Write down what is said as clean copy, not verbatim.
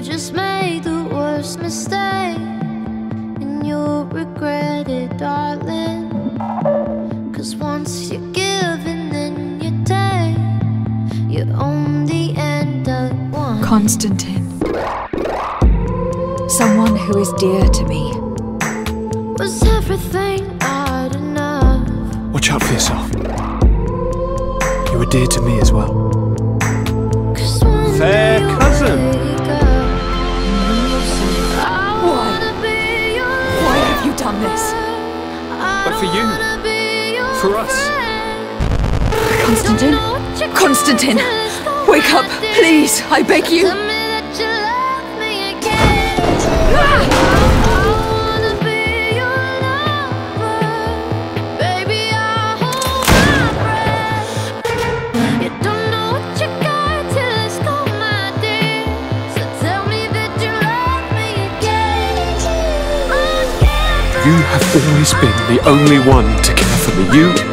just made the worst mistake, and you'll regret it, darling. 'Cause once you give and then you take, you own the end of one. Constantin. Someone who is dear to me. Was everything not enough? Watch out for yourself. You were dear to me as well. Fair cousin. Why have you done this? But for you. For us. Constantin? Constantin! Wake up, please! I beg you! You have always been the only one to care for me. You